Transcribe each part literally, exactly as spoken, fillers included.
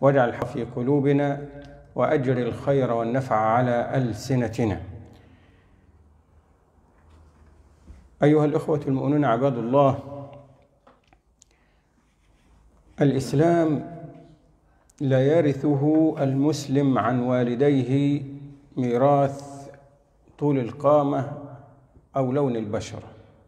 واجعل الحق في قلوبنا وأجر الخير والنفع على ألسنتنا. أيها الإخوة المؤمنون عباد الله، الإسلام لا يرثه المسلم عن والديه ميراث طول القامة أو لون البشرة.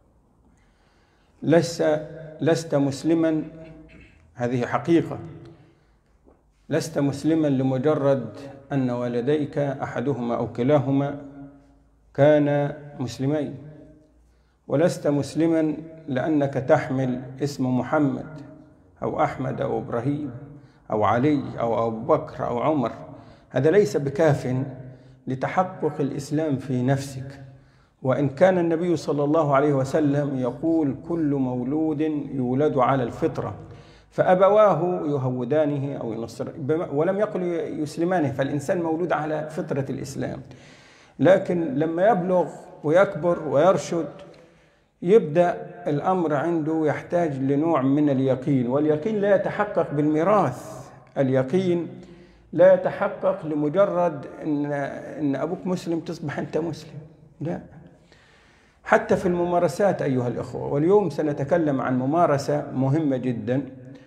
لست لست مسلما، هذه حقيقة، لست مسلما لمجرد أن والديك أحدهما أو كلاهما كان مسلمين، ولست مسلما لأنك تحمل اسم محمد أو أحمد أو إبراهيم أو علي أو أبو بكر أو عمر. هذا ليس بكاف لتحقق الإسلام في نفسك، وإن كان النبي صلى الله عليه وسلم يقول: كل مولود يولد على الفطرة فأبواه يهودانه أو ينصرانه، ولم يقل يسلمانه، فالإنسان مولود على فطرة الإسلام. لكن لما يبلغ ويكبر ويرشد يبدأ الأمر عنده يحتاج لنوع من اليقين، واليقين لا يتحقق بالميراث. اليقين لا يتحقق لمجرد إن, إن أبوك مسلم تصبح أنت مسلم، لا، حتى في الممارسات أيها الأخوة. واليوم سنتكلم عن ممارسة مهمة جدا.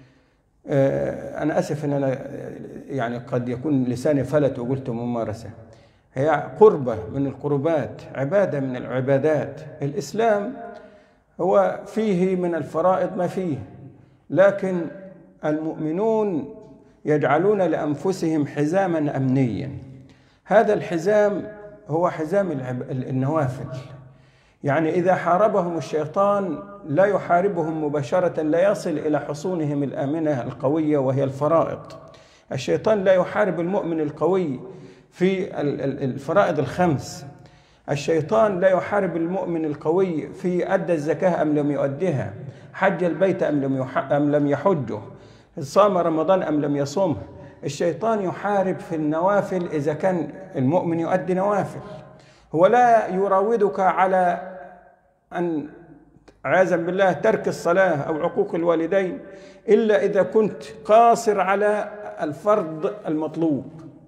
أنا أسف أن أنا يعني قد يكون لساني فلت وقلت ممارسة، هي قربة من القربات، عبادة من العبادات. الإسلام هو فيه من الفرائض ما فيه، لكن المؤمنون يجعلون لأنفسهم حزاما أمنيا. هذا الحزام هو حزام النوافل، يعني إذا حاربهم الشيطان لا يحاربهم مباشرة، لا يصل إلى حصونهم الآمنة القوية وهي الفرائض. الشيطان لا يحارب المؤمن القوي في الفرائض الخمس. الشيطان لا يحارب المؤمن القوي في أدى الزكاة أم لم يؤدها، حج البيت أم لم أم لم يحجه، صام رمضان أم لم يصومه. الشيطان يحارب في النوافل إذا كان المؤمن يؤدي نوافل. هو لا يراودك على أن عياذا بالله ترك الصلاة أو عقوق الوالدين إلا إذا كنت قاصر على الفرض المطلوب.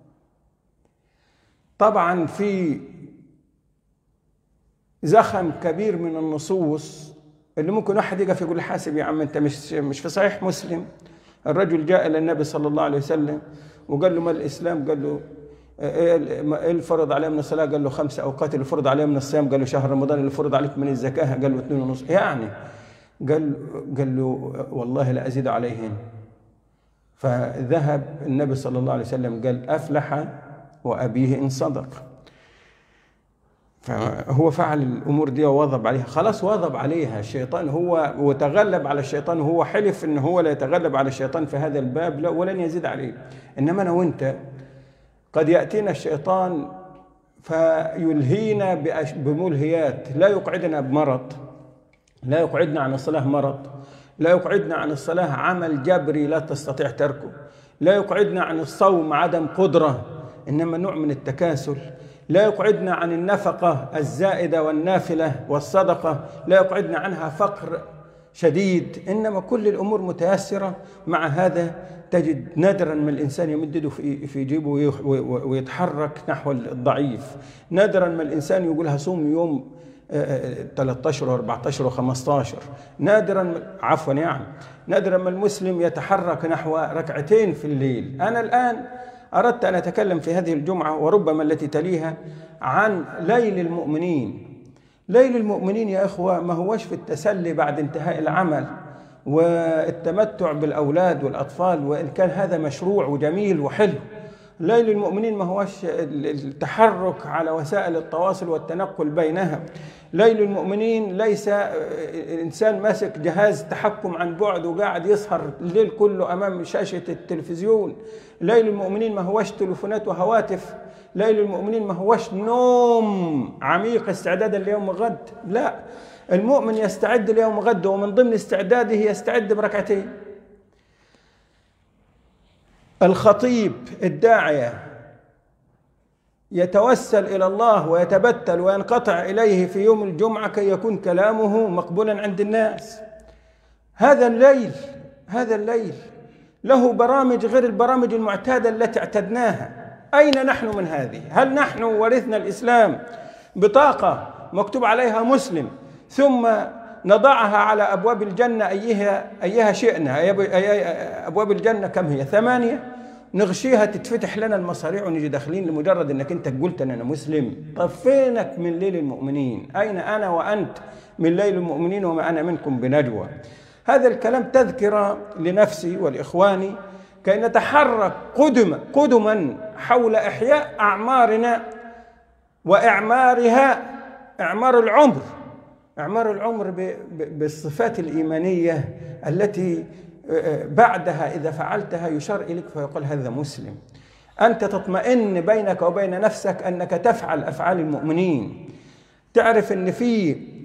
طبعا في زخم كبير من النصوص اللي ممكن واحد يقف يقول: حاسب يا عم، انت مش مش في صحيح مسلم. الرجل جاء الى النبي صلى الله عليه وسلم وقال له: ما الاسلام؟ قال له: ايه الفرض عليه من الصلاه؟ قال له: خمس اوقات. اللي فرض عليه من الصيام؟ قال له: شهر رمضان. اللي فرض عليك من الزكاه؟ قال له: اثنين ونص. يعني قال قال له: والله لا ازيد عليهن. فذهب النبي صلى الله عليه وسلم قال: افلح وابيه ان صدق. فهو فعل الأمور دي وواظب عليها، خلاص واظب عليها. الشيطان هو وتغلب على الشيطان، وهو حلف إن هو لا يتغلب على الشيطان في هذا الباب، لا، ولن يزيد عليه. إنما أنا وإنت قد يأتينا الشيطان فيلهينا بملهيات، لا يقعدنا بمرض، لا يقعدنا عن الصلاة مرض، لا يقعدنا عن الصلاة عمل جبري لا تستطيع تركه، لا يقعدنا عن الصوم عدم قدرة، إنما نوع من التكاسل، لا يقعدنا عن النفقة الزائدة والنافلة والصدقة، لا يقعدنا عنها فقر شديد، إنما كل الأمور متيسرة. مع هذا تجد نادرا ما الإنسان يمدده في جيبه ويتحرك نحو الضعيف، نادرا ما الإنسان يقول هصوم يوم ثلاثة عشر وأربعة عشر وخمسة عشر، نادرا عفوا يعني نادرا ما المسلم يتحرك نحو ركعتين في الليل. أنا الآن أردت أن أتكلم في هذه الجمعة وربما التي تليها عن ليل المؤمنين. ليل المؤمنين يا إخوة ما هوش في التسلي بعد انتهاء العمل والتمتع بالأولاد والأطفال، وإن كان هذا مشروع وجميل وحلو. ليل المؤمنين ما هوش التحرك على وسائل التواصل والتنقل بينها. ليل المؤمنين ليس إنسان ماسك جهاز تحكم عن بعد وقاعد يسهر الليل كله أمام شاشة التلفزيون. ليل المؤمنين ما هوش تلفونات وهواتف. ليل المؤمنين ما هوش نوم عميق استعدادا ليوم غد، لا، المؤمن يستعد ليوم غد، ومن ضمن استعداده يستعد بركعتين. الخطيب الداعية يتوسل إلى الله ويتبتل وينقطع إليه في يوم الجمعة كي يكون كلامه مقبولا عند الناس. هذا الليل هذا الليل له برامج غير البرامج المعتادة التي اعتدناها. أين نحن من هذه؟ هل نحن ورثنا الإسلام بطاقة مكتوب عليها مسلم ثم نضعها على أبواب الجنة أيها, أيها شئنا؟ أبواب الجنة كم هي؟ ثمانية، نغشيها تتفتح لنا المصاريع ونجي داخلين لمجرد أنك أنت قلت أنا مسلم. طب فينك من ليل المؤمنين؟ أين أنا وأنت من ليل المؤمنين وما أنا منكم بنجوى؟ هذا الكلام تذكرة لنفسي والإخواني كي نتحرك قدما قدما حول إحياء أعمارنا وإعمارها، إعمار العمر، إعمار العمر بالصفات الإيمانية التي بعدها إذا فعلتها يشار إليك فيقول هذا مسلم. أنت تطمئن بينك وبين نفسك أنك تفعل أفعال المؤمنين، تعرف أن فيه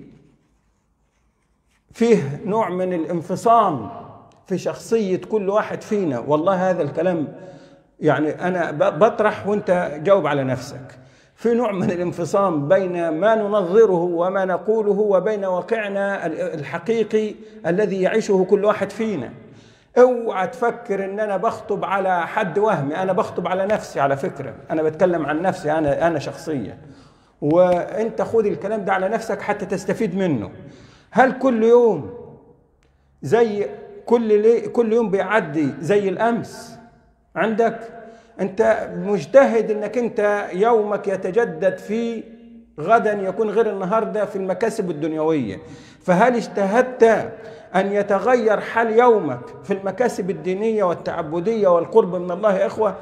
فيه نوع من الانفصام في شخصية كل واحد فينا. والله هذا الكلام يعني أنا بطرح وأنت جاوب على نفسك. في نوع من الانفصام بين ما ننظره وما نقوله وبين واقعنا الحقيقي الذي يعيشه كل واحد فينا. اوعى تفكر ان انا بخطب على حد وهمي، انا بخطب على نفسي على فكرة، انا بتكلم عن نفسي انا انا شخصيا، وانت خذ الكلام ده على نفسك حتى تستفيد منه. هل كل يوم زي كل لي كل يوم بيعدي زي الامس عندك؟ انت مجتهد انك انت يومك يتجدد فيه، غدا يكون غير النهارده في المكاسب الدنيويه. فهل اجتهدت ان يتغير حال يومك في المكاسب الدينيه والتعبديه والقرب من الله؟ يا اخوه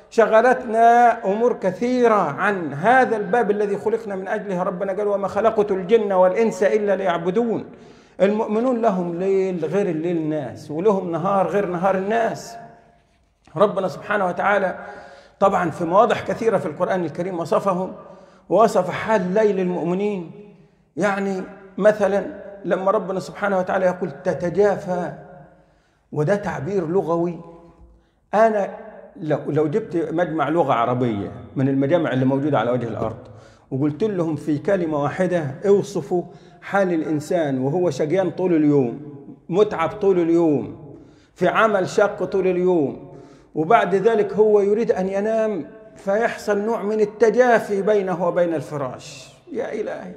شغلتنا امور كثيره عن هذا الباب الذي خلقنا من اجله. ربنا قال وما خلقت الجن والانس الا ليعبدون. المؤمنون لهم ليل غير الليل الناس، ولهم نهار غير نهار الناس. ربنا سبحانه وتعالى طبعا في مواضع كثيرة في القرآن الكريم وصفهم، ووصف حال ليل المؤمنين. يعني مثلا لما ربنا سبحانه وتعالى يقول تتجافى، وده تعبير لغوي. أنا لو, لو جبت مجمع لغة عربية من المجامع اللي موجودة على وجه الأرض وقلت لهم في كلمة واحدة اوصفوا حال الإنسان وهو شقيان طول اليوم، متعب طول اليوم، في عمل شق طول اليوم، وبعد ذلك هو يريد أن ينام فيحصل نوع من التجافي بينه وبين الفراش. يا إلهي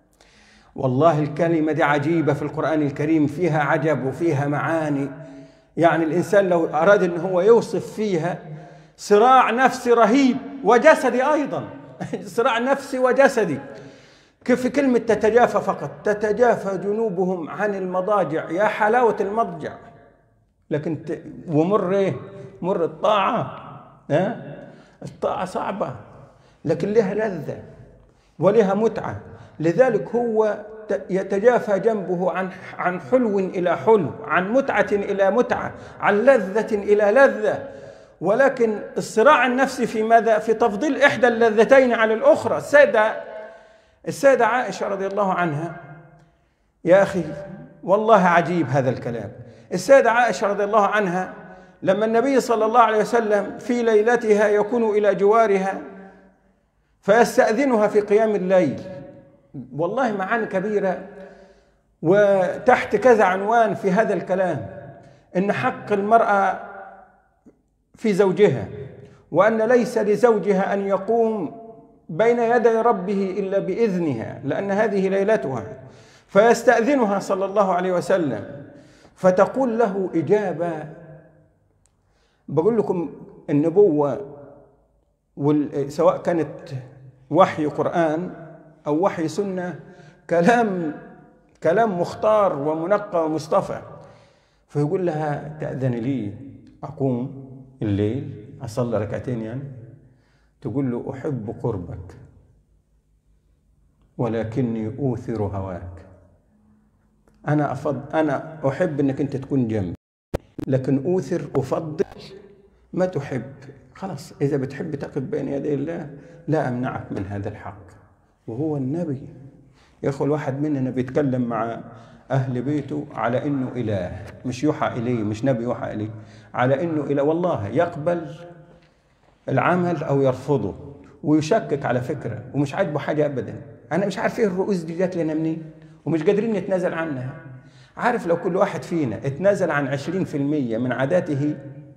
والله الكلمة دي عجيبة في القرآن الكريم، فيها عجب وفيها معاني. يعني الإنسان لو أراد أن هو يوصف فيها صراع نفسي رهيب وجسدي أيضا صراع نفسي وجسدي. كيف في كلمة تتجافى فقط، تتجافى جنوبهم عن المضاجع. يا حلاوة المضجع. لكن ت... ومر ايه؟ مر الطاعة. ها؟ الطاعة صعبة لكن لها لذة ولها متعة. لذلك هو يتجافى جنبه عن عن حلو إلى حلو، عن متعة إلى متعة، عن لذة إلى لذة. ولكن الصراع النفسي في ماذا؟ في تفضيل إحدى اللذتين على الأخرى. السيدة السيدة عائشة رضي الله عنها، يا أخي والله عجيب هذا الكلام. السيدة عائشة رضي الله عنها لما النبي صلى الله عليه وسلم في ليلتها يكون إلى جوارها فيستأذنها في قيام الليل، والله معاني كبيرة. وتحت كذا عنوان في هذا الكلام إن حق المرأة في زوجها، وأن ليس لزوجها أن يقوم بين يدي ربه إلا بإذنها لأن هذه ليلتها. فيستأذنها صلى الله عليه وسلم فتقول له إجابة. بقول لكم النبوة سواء كانت وحي قرآن أو وحي سنة كلام كلام مختار ومنقى ومصطفى. فيقول لها تأذن لي أقوم الليل أصلي ركعتين يعني؟ تقول له أحب قربك ولكني أوثر هواك. أنا أفضل أنا أحب أنك أنت تكون جنبي، لكن أوثر أفضل ما تحب. خلاص إذا بتحب تقف بين يدي الله لا أمنعك من هذا الحق، وهو النبي. يا أخو الواحد مننا بيتكلم مع أهل بيته على إنه إله، مش يوحى إليه، مش نبي يوحى إليه، على إنه إله. والله يقبل العمل أو يرفضه ويشكك على فكرة ومش عاجبه حاجة أبدا. أنا مش عارف إيه الرؤوس دي جات لنا منين ومش قادرين نتنازل عنها. عارف لو كل واحد فينا اتنازل عن عشرين في المية من عاداته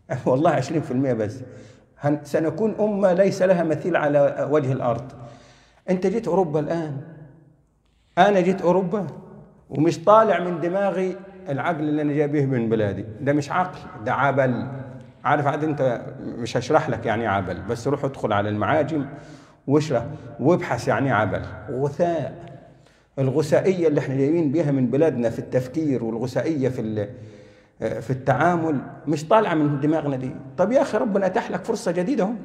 والله عشرين في المئة بس. سنكون أمة ليس لها مثيل على وجه الأرض. أنت جيت أوروبا الآن، أنا جيت أوروبا ومش طالع من دماغي العقل اللي أنا جاي به من بلادي. ده مش عقل، ده عبل. عارف عاد أنت، مش هشرح لك يعني عبل، بس روح ادخل على المعاجم واشرح وابحث يعني عبل. غثاء. الغثائية اللي احنا جايين بيها من بلادنا في التفكير، والغثائية في في التعامل مش طالعة من دماغنا دي. طب يا أخي ربنا أتاح لك فرصة جديدة هم.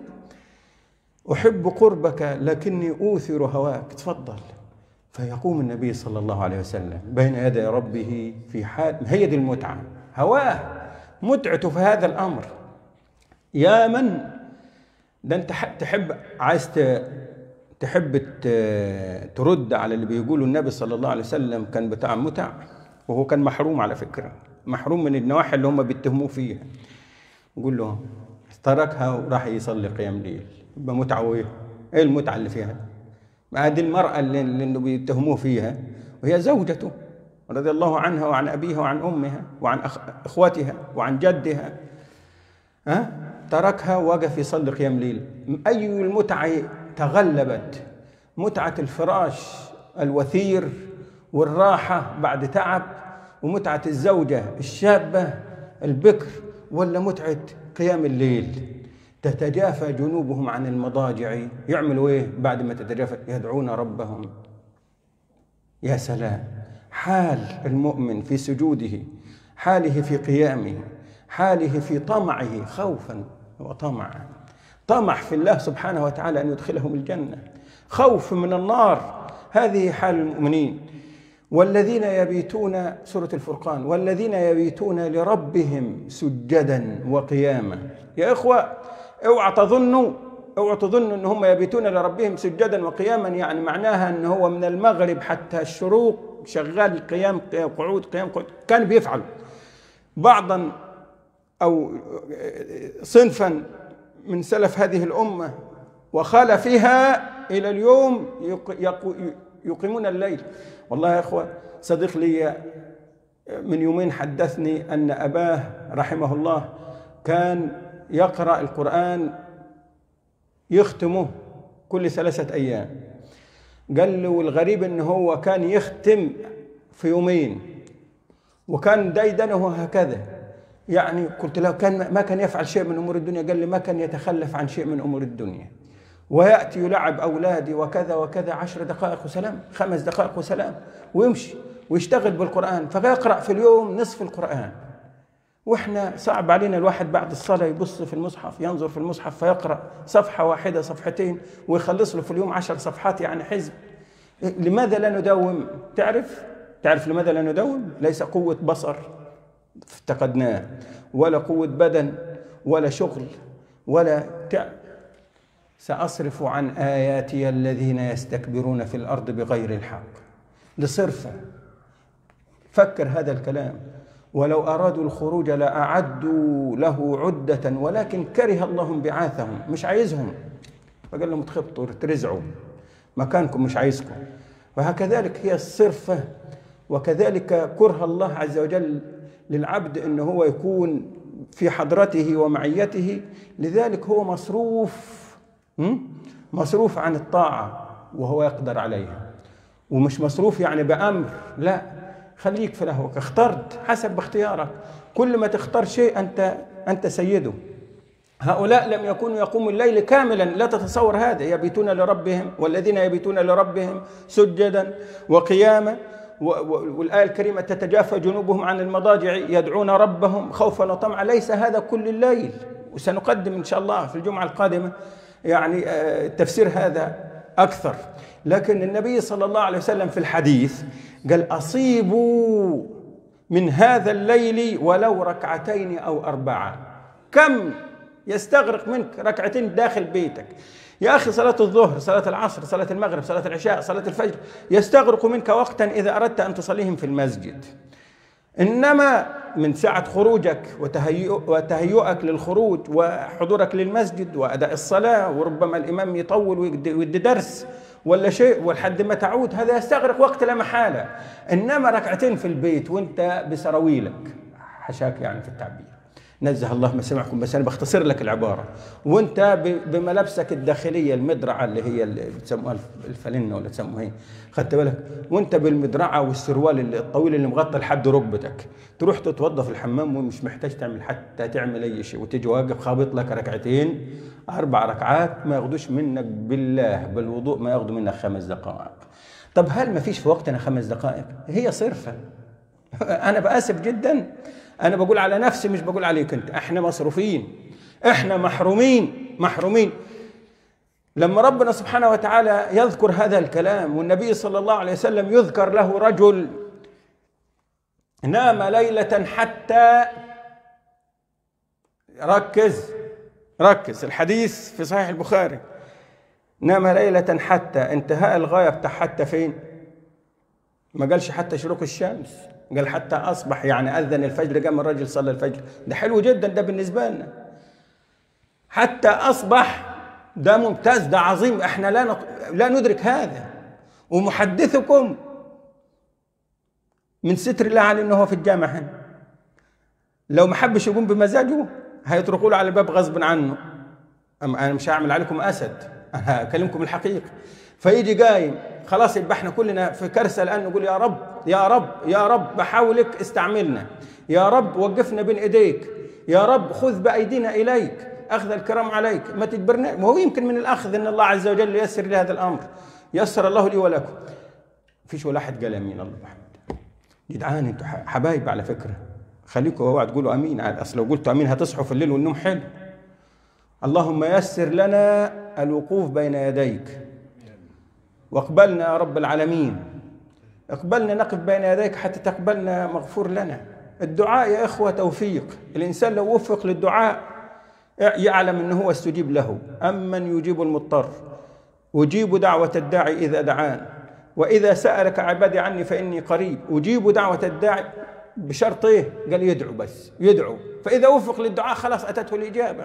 أحب قربك لكني أوثر هواك، تفضل. فيقوم النبي صلى الله عليه وسلم بين يدي ربه في حال، هي دي المتعة، هواه، متعته في هذا الأمر. يا من ده أنت تحب، عايز تحب ترد على اللي بيقولوا النبي صلى الله عليه وسلم كان بتاع متع، وهو كان محروم على فكرة، محروم من النواحي اللي هم بيتهموه فيها. يقول له تركها وراح يصلي قيام ليل، يبقى متعة وإيه؟ إيه المتعة اللي فيها؟ هذه المرأة اللي, اللي بيتهموه فيها وهي زوجته رضي الله عنها وعن أبيها وعن أمها وعن أخواتها وعن جدها، ها؟ تركها ووقف يصلي قيام ليل. أي المتعة تغلبت؟ متعة الفراش الوثير والراحة بعد تعب، ومتعة الزوجة الشابة البكر، ولا متعة قيام الليل؟ تتجافى جنوبهم عن المضاجع. يعملوا ايه بعد ما تتجافى؟ يدعون ربهم. يا سلام حال المؤمن في سجوده، حاله في قيامه، حاله في طمعه، خوفا وطمعا. طمع في الله سبحانه وتعالى أن يدخلهم الجنة، خوف من النار. هذه حال المؤمنين. والذين يبيتون، سورة الفرقان، والذين يبيتون لربهم سجدا وقياما. يا إخوة اوعى تظنوا اوعى تظنوا ان هم يبيتون لربهم سجدا وقياما يعني معناها ان هو من المغرب حتى الشروق شغال قيام قعود قيام قعود. كان بيفعل بعضا او صنفا من سلف هذه الامه وخالفها الى اليوم يقيمون الليل. والله يا اخوه صديق لي من يومين حدثني ان اباه رحمه الله كان يقرأ القرآن يختمه كل ثلاثة أيام. قال له والغريب إن هو كان يختم في يومين، وكان ديدنه هكذا. يعني قلت له كان ما كان يفعل شيء من أمور الدنيا؟ قال لي ما كان يتخلف عن شيء من أمور الدنيا، ويأتي يلعب أولادي وكذا وكذا، عشر دقائق وسلام، خمس دقائق وسلام، ويمشي ويشتغل بالقرآن. فيقرأ في اليوم نصف القرآن. واحنا صعب علينا الواحد بعد الصلاة يبص في المصحف، ينظر في المصحف فيقرأ صفحة واحدة صفحتين ويخلص له في اليوم عشر صفحات يعني حزب. لماذا لا نداوم؟ تعرف تعرف لماذا لا نداوم؟ ليس قوة بصر افتقدناه، ولا قوة بدن، ولا شغل، ولا تع... سأصرف عن آياتي الذين يستكبرون في الأرض بغير الحق لصرفه. فكر هذا الكلام. ولو أرادوا الخروج لأعدوا له عدة ولكن كره الله انبعاثهم. مش عايزهم، فقال لهم تخبطوا ترزعوا مكانكم، مش عايزكم. فهكذلك هي الصرفة، وكذلك كره الله عز وجل للعبد أن هو يكون في حضرته ومعيته. لذلك هو مصروف مصروف عن الطاعة وهو يقدر عليها، ومش مصروف يعني بأمر، لا، خليك في لهوك. اخترت حسب اختيارك. كل ما تختار شيء أنت أنت سيده. هؤلاء لم يكونوا يقوموا الليل كاملا، لا تتصور هذا. يبيتون لربهم، والذين يبيتون لربهم سجدا وقياما. والآية الكريمة تتجافى جنوبهم عن المضاجع يدعون ربهم خوفا وطمعا. ليس هذا كل الليل، وسنقدم إن شاء الله في الجمعة القادمة يعني تفسير هذا أكثر. لكن النبي صلى الله عليه وسلم في الحديث قال أصيبوا من هذا الليل ولو ركعتين أو أربعة. كم يستغرق منك ركعتين داخل بيتك يا أخي؟ صلاة الظهر، صلاة العصر، صلاة المغرب، صلاة العشاء، صلاة الفجر يستغرق منك وقتا إذا أردت أن تصليهم في المسجد. إنما من ساعة خروجك وتهيئك للخروج وحضورك للمسجد وأداء الصلاة، وربما الإمام يطول ويدي درس ولا شيء ولحد ما تعود، هذا يستغرق وقت لا محالة. إنما ركعتين في البيت وانت بسراويلك، حشاك يعني في التعبير، نزه الله مسامعكم، بس انا بختصر لك العباره. وانت بملابسك الداخليه المدرعه اللي هي اللي بتسموها الفلنه ولا تسموها ايه، خدت بالك، وانت بالمدرعه والسروال الطويل اللي مغطى لحد ركبتك، تروح تتوضا في الحمام ومش محتاج تعمل حتى تعمل اي شيء، وتيجي واقف خابط لك ركعتين اربع ركعات ما ياخدوش منك بالله بالوضوء ما ياخدوا منك خمس دقائق. طب هل ما فيش في وقتنا خمس دقائق؟ هي صرفه. انا باسف جدا، أنا بقول على نفسي مش بقول عليك أنت، إحنا مصروفين، إحنا محرومين محرومين. لما ربنا سبحانه وتعالى يذكر هذا الكلام والنبي صلى الله عليه وسلم يذكر له رجل نام ليلة حتى، ركز ركز الحديث في صحيح البخاري، نام ليلة حتى انتهاء الغاية بتاع حتى فين؟ ما قالش حتى شروق الشمس، قال حتى أصبح، يعني أذن الفجر قام الرجل صلى الفجر. ده حلو جدا ده بالنسبة لنا. حتى أصبح ده ممتاز، ده عظيم، احنا لا نط... لا ندرك هذا. ومحدثكم من ستر الله عليه انه هو في الجامع هنا، لو ما حبش يقوم بمزاجه هيتركوا له على الباب غصب عنه. انا مش هعمل عليكم اسد، انا هكلمكم الحقيقه. فيجي قايم خلاص، يبقى احنا كلنا في كارثه الان، نقول يا رب يا رب يا رب بحاولك استعملنا، يا رب وقفنا بين ايديك، يا رب خذ بايدينا اليك، اخذ الكرام عليك، ما تجبرنا. وهو يمكن من الاخذ ان الله عز وجل ييسر لي هذا الامر، يسر الله لي ولكم. فيش ولا احد قال امين. الله محمد جدعان، انتوا حبايب على فكره، خليكم اوعوا تقولوا امين، اصل لو قلتوا امين هتصحوا في الليل والنوم حلو. اللهم يسر لنا الوقوف بين يديك، واقبلنا يا رب العالمين، اقبلنا نقف بين يديك حتى تقبلنا مغفور لنا. الدعاء يا إخوة توفيق، الإنسان لو وفق للدعاء يعلم أنه هو استجيب له. أمن يجيب المضطر، أجيب دعوة الداعي إذا دعان، وإذا سألك عبادي عني فإني قريب، أجيب دعوة الداعي بشرط إيه؟ قال يدعو، بس يدعو، فإذا وفق للدعاء خلاص أتته الإجابة.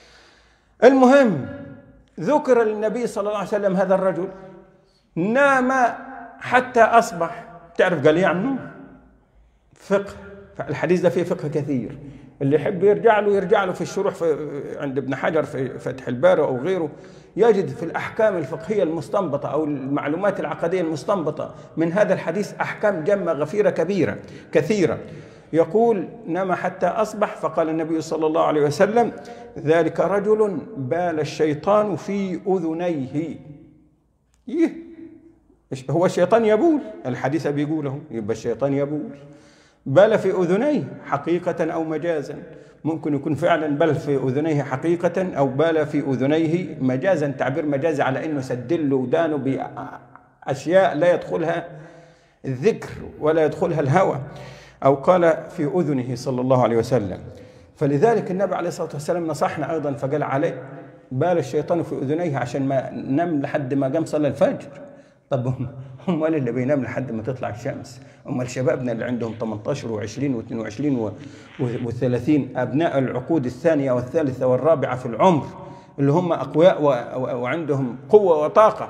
المهم ذكر للنبي صلى الله عليه وسلم هذا الرجل نام حتى أصبح. تعرف قال يعني فقه، الحديث ده فيه فقه كثير، اللي يحب يرجع له يرجع له في الشروح في عند ابن حجر في فتح الباري أو غيره، يجد في الأحكام الفقهية المستنبطة أو المعلومات العقدية المستنبطة من هذا الحديث أحكام جمة غفيرة كبيرة كثيرة. يقول نام حتى أصبح، فقال النبي صلى الله عليه وسلم ذلك رجل بال الشيطان في أذنيه. يه هو الشيطان يبول، الحديث بيقوله، يبقى الشيطان يبول. بال في أذنيه حقيقة أو مجازا، ممكن يكون فعلا بل في أذنيه حقيقة أو بال في أذنيه مجازا، تعبير مجازي على أنه سدل له ودانه بأشياء لا يدخلها الذكر ولا يدخلها الهوى، أو قال في أذنه صلى الله عليه وسلم. فلذلك النبي عليه الصلاة والسلام نصحنا أيضا فقال عليه بال الشيطان في أذنيه عشان ما نم لحد ما قام صلى الفجر. طب هم اللي بينام لحد ما تطلع الشمس، هم شبابنا اللي عندهم ثمانية عشر وعشرين واثنين وعشرين وثلاثين، أبناء العقود الثانية والثالثة والرابعة في العمر، اللي هم أقوياء وعندهم قوة وطاقة،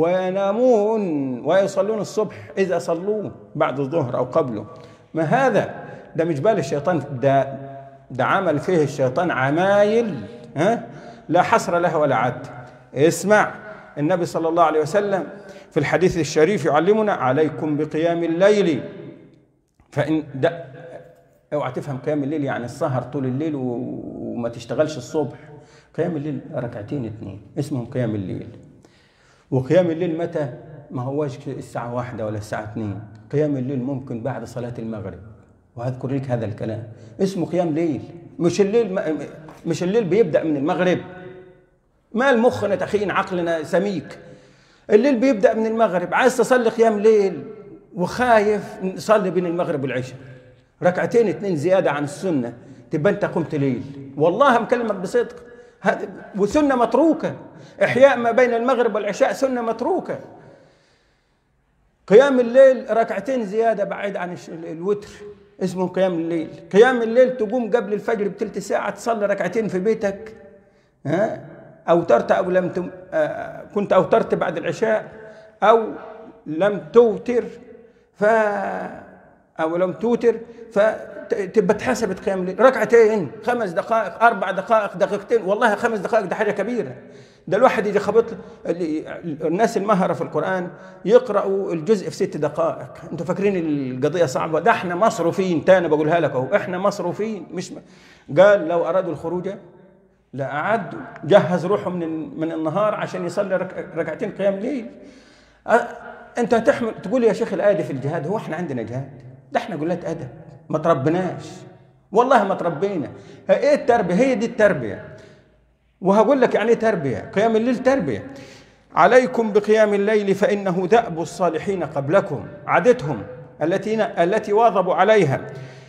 وينامون ويصلون الصبح إذا صلوه بعد الظهر أو قبله. ما هذا؟ ده مش بال الشيطان، ده ده عمل فيه الشيطان عمايل ها لا حصر لها ولا عد. اسمع النبي صلى الله عليه وسلم في الحديث الشريف يعلمنا عليكم بقيام الليل، فإن ده اوعى تفهم قيام الليل يعني السهر طول الليل وما تشتغلش الصبح. قيام الليل ركعتين اثنين اسمهم قيام الليل. وقيام الليل متى؟ ما هواش الساعة واحدة ولا الساعة اثنين، قيام الليل ممكن بعد صلاة المغرب، وهذكر لك هذا الكلام اسمه قيام ليل. مش الليل مش الليل بيبدأ من المغرب، ما المخنا تخين عقلنا سميك. الليل بيبدأ من المغرب. عايز تصلي قيام ليل وخايف صلي بين المغرب والعشاء ركعتين اثنين زيادة عن السنة، تبقى انت قمت ليل. والله مكلمك بصدق، وسنة متروكة. إحياء ما بين المغرب والعشاء سنة متروكة. قيام الليل ركعتين زيادة بعيد عن الوتر اسمه قيام الليل. قيام الليل تقوم قبل الفجر بثلث ساعة تصلي ركعتين في بيتك، ها أوترت أو لم تم... آه كنت أوترت بعد العشاء أو لم توتر، ف أو لم توتر فتبقى اتحسبت قيام الليل ركعتين خمس دقائق أربع دقائق دقيقتين، والله خمس دقائق ده حاجة كبيرة. ده الواحد يجي خبط الناس المهرة في القرآن يقرأوا الجزء في ست دقائق. انتوا فاكرين القضية صعبة؟ ده احنا مصروفين، تاني بقولها لك اهو، احنا مصروفين. مش م... قال لو أرادوا الخروج لأعدوا، جهز روحه من من النهار عشان يصلي رك... ركعتين قيام ليل. أه... انت هتحمل تقول يا شيخ الآية في الجهاد، هو احنا عندنا جهاد؟ ده احنا قلات أدب، ما تربناش والله ما تربينا. ايه التربية؟ هي دي التربية. وهقول لك يعني ايه تربية. قيام الليل تربية. عليكم بقيام الليل فإنه دأب الصالحين قبلكم، عادتهم التي التي واظبوا عليها،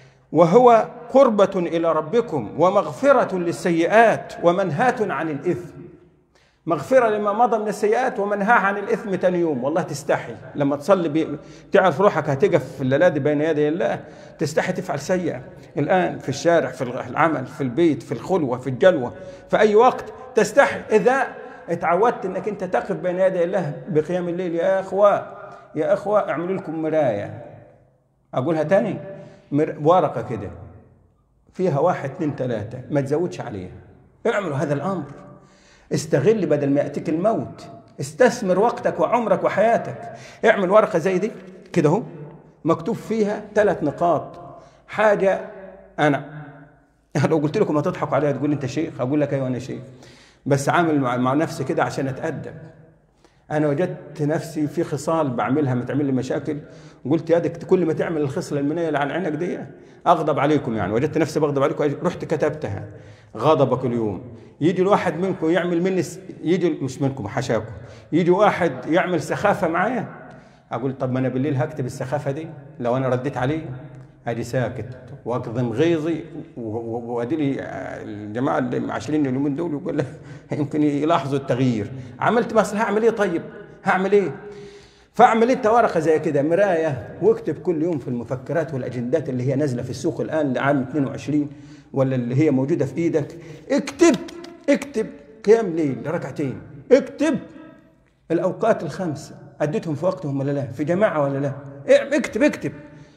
وهو قربة إلى ربكم ومغفرة للسيئات ومنهاة عن الإثم. مغفرة لما مضى من السيئات ومنهاة عن الإثم تاني يوم. والله تستحي لما تصلي بي... تعرف روحك هتقف في الليلة بين يدي الله، تستحي تفعل سيئة الآن في الشارع، في العمل، في البيت، في الخلوة، في الجلوة، في أي وقت تستحي. إذا اتعودت أنك أنت تقف بين يدي الله بقيام الليل، يا أخوة يا أخوة اعملوا لكم مراية. أقولها تاني، مر... ورقة كده فيها واحد اثنين ثلاثة، ما تزودش عليها. اعملوا هذا الأمر. استغل بدل ما يأتيك الموت، استثمر وقتك وعمرك وحياتك. اعمل ورقة زي دي كده اهو، مكتوب فيها ثلاث نقاط. حاجة أنا لو قلت لكم هتضحكوا عليها، تقول انت شيخ، اقول لك ايوه انا شيخ، بس عامل مع نفسي كده عشان اتأدب. انا وجدت نفسي في خصال بعملها بتعمل لي مشاكل، قلت يا دك كل ما تعمل الخصله المنيه اللي عن عينك دي اغضب عليكم. يعني وجدت نفسي بغضب عليكم، رحت كتبتها. غضبك اليوم. يجي الواحد منكم يعمل مني س... يجي مش منكم حشاكم، يجي واحد يعمل سخافه معايا، اقول طب ما انا بالليل هكتب السخافه دي لو انا رديت عليه. ادي ساكت واكظم غيظي، وادي لي الجماعه اللي معاشرين اليومين دول يقول لك يمكن يلاحظوا التغيير. عملت بس هعمل ايه؟ طيب هعمل ايه؟ فاعمل انت ورقه زي كده مرايه، واكتب كل يوم في المفكرات والاجندات اللي هي نازله في السوق الان لعام اثنين وعشرين ولا اللي هي موجوده في ايدك، اكتب اكتب قيام ليل ركعتين، اكتب الاوقات الخمسه اديتهم في وقتهم ولا لا، في جماعه ولا لا، اكتب اكتب.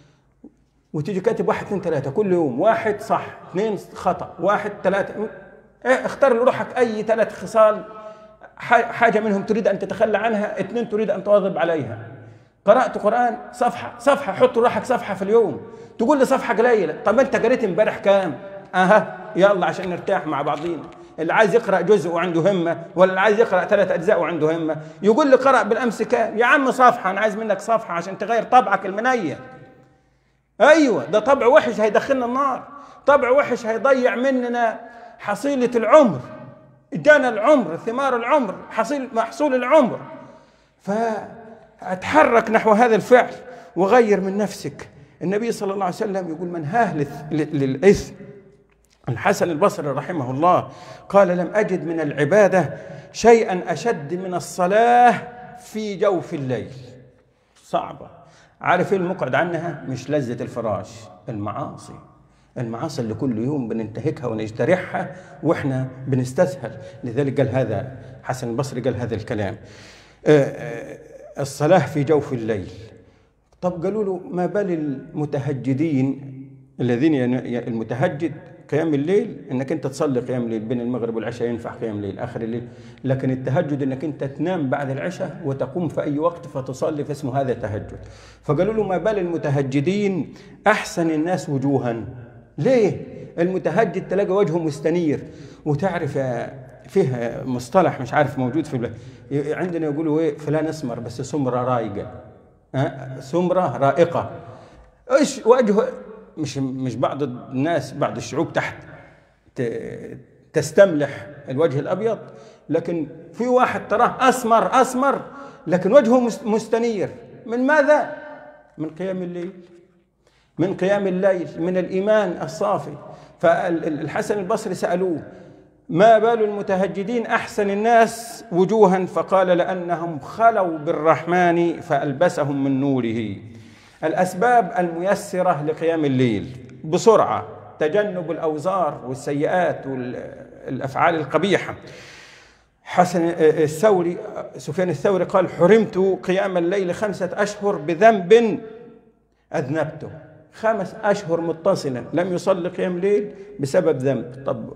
وتيجي كاتب واحد اثنين ثلاثه كل يوم، واحد صح، اثنين خطا، واحد ثلاثه. اختار لروحك اي ثلاث خصال، حاجه منهم تريد ان تتخلى عنها، اثنين تريد ان تواظب عليها. قرات قران صفحه صفحه، حط روحك صفحه في اليوم. تقول لي صفحه قليله، طب انت قريت امبارح كام؟ اها يلا عشان نرتاح مع بعضينا. اللي عايز يقرا جزء وعنده همه، ولا اللي عايز يقرا ثلاث اجزاء وعنده همه، يقول لي قرأ بالامس كام؟ يا عم صفحه، انا عايز منك صفحه عشان تغير طبعك المنيه. ايوه ده طبع وحش هيدخلنا النار، طبع وحش هيضيع مننا حصيله العمر، ادانا العمر، ثمار العمر، حصيل محصول العمر. فاتحرك نحو هذا الفعل وغير من نفسك. النبي صلى الله عليه وسلم يقول من هاه للإثم. الحسن البصري رحمه الله قال لم أجد من العبادة شيئا أشد من الصلاة في جوف الليل. صعبة. عارف ايه المقعد عنها؟ مش لذة الفراش، المعاصي. المعاصي اللي كل يوم بننتهكها ونجترحها واحنا بنستسهل. لذلك قال هذا حسن البصري، قال هذا الكلام. الصلاة في جوف الليل. طب قالوا له ما بال المتهجدين الذين المتهجد قيام الليل، انك انت تصلي قيام الليل بين المغرب والعشاء ينفع قيام الليل اخر الليل، لكن التهجد انك انت تنام بعد العشاء وتقوم في اي وقت فتصلي، فاسمه هذا تهجد. فقالوا له ما بال المتهجدين احسن الناس وجوها. ليه؟ المتهجد تلاقي وجهه مستنير. وتعرف فيه مصطلح مش عارف موجود في عندنا يقولوا ايه، فلان اسمر بس سمره رايقه، ها سمره رائقه. ايش وجهه؟ مش مش بعض الناس بعض الشعوب تحت تستملح الوجه الابيض، لكن في واحد تراه اسمر اسمر لكن وجهه مستنير. من ماذا؟ من قيام الليل، من قيام الليل، من الايمان الصافي. فالحسن البصري سالوه ما بال المتهجدين احسن الناس وجوها؟ فقال لانهم خلوا بالرحمن فالبسهم من نوره. الأسباب الميسرة لقيام الليل بسرعة: تجنب الأوزار والسيئات والأفعال القبيحة. حسن الثوري سفيان الثوري قال حرمت قيام الليل خمسة أشهر بذنب أذنبته. خمس أشهر متصلا لم يصلي قيام ليل بسبب ذنب. طب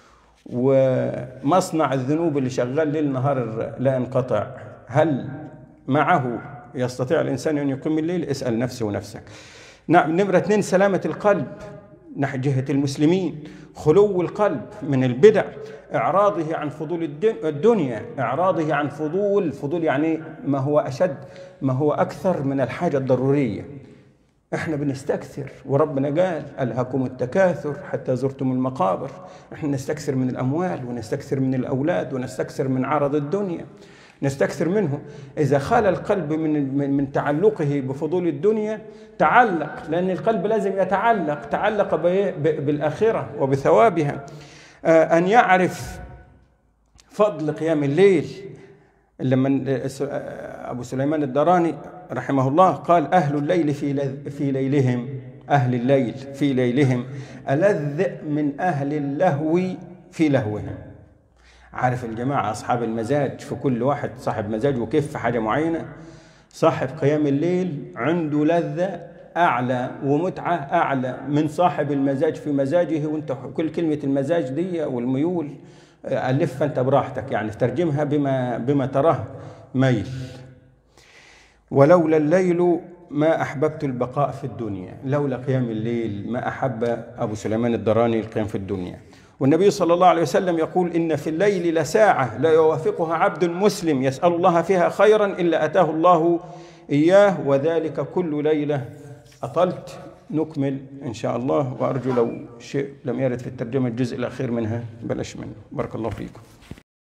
ومصنع الذنوب اللي شغال ليل نهار لا ينقطع، هل معه يستطيع الإنسان أن يقيم الليل؟ اسأل نفسه ونفسك. نعم. نمرة اثنين، سلامة القلب نحو جهة المسلمين، خلو القلب من البدع، إعراضه عن فضول الدنيا، إعراضه عن فضول فضول يعني ما هو أشد، ما هو أكثر من الحاجة الضرورية. إحنا بنستكثر، وربنا قال ألهاكم التكاثر حتى زرتم المقابر. إحنا نستكثر من الأموال ونستكثر من الأولاد ونستكثر من عرض الدنيا، نستكثر منه. إذا خال القلب من من تعلقه بفضول الدنيا تعلق، لأن القلب لازم يتعلق، تعلق بالآخرة وبثوابها. أن يعرف فضل قيام الليل. لما أبو سليمان الدراني رحمه الله قال أهل الليل في في ليلهم، أهل الليل في ليلهم ألذ من أهل اللهو في لهوهم. عارف الجماعة أصحاب المزاج، في كل واحد صاحب مزاج وكيف في حاجة معينة. صاحب قيام الليل عنده لذة أعلى ومتعة أعلى من صاحب المزاج في مزاجه. وانت كل كلمة المزاج دي والميول ألفها أنت براحتك، يعني ترجمها بما, بما تراه ميل. ولولا الليل ما أحببت البقاء في الدنيا، لولا قيام الليل ما أحب أبو سليمان الدراني القيام في الدنيا. والنبي صلى الله عليه وسلم يقول إن في الليل لساعة لا يوافقها عبد مسلم يسأل الله فيها خيرا إلا أتاه الله إياه، وذلك كل ليلة. أطلت، نكمل إن شاء الله، وأرجو لو شيء لم يرد في الترجمة الجزء الأخير منها بلاش منه. بارك الله فيكم.